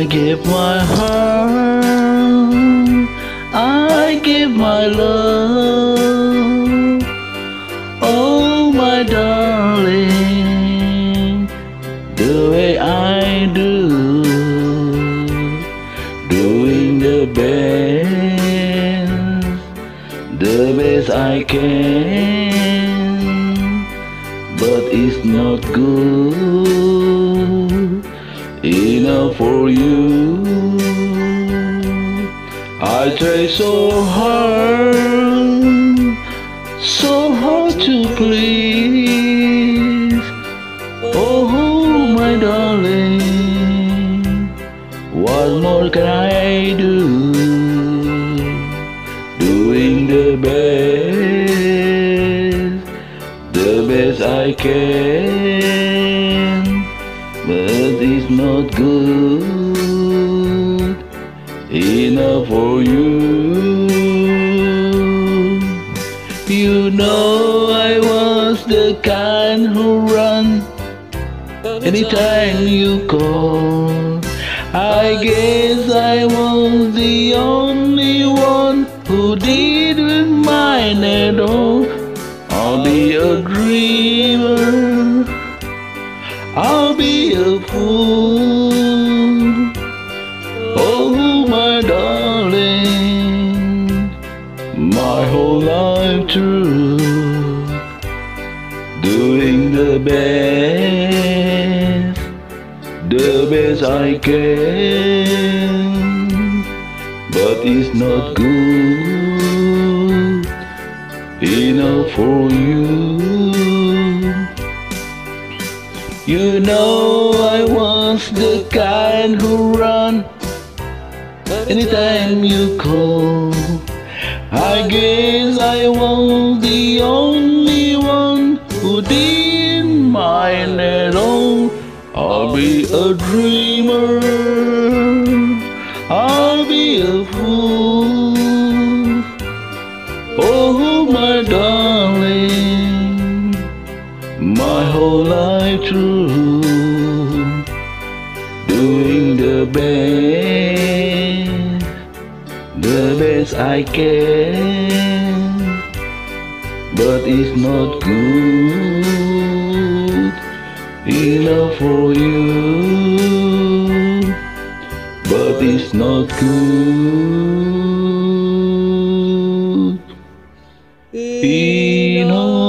I give my heart, I give my love. Oh my darling, the way I do, doing the best I can, but it's not good enough for you. I try so hard to please. Oh my darling, what more can I do? Doing the best I can, but it's not good enough for you. You know I was the kind who run anytime you call. I guess I was the only one who didn't mind at all. I'll be a dreamer, I'll be a fool. Oh my darling, my whole life through, doing the best I can, but it's not good enough for you. You know I was the kind who run anytime you call. I guess I was the only one who didn't mind at all. I'll be a dreamer, I'll be a fool. Oh my darling, my whole life through, doing the best I can, but it's not good enough for you, but it's not good enough.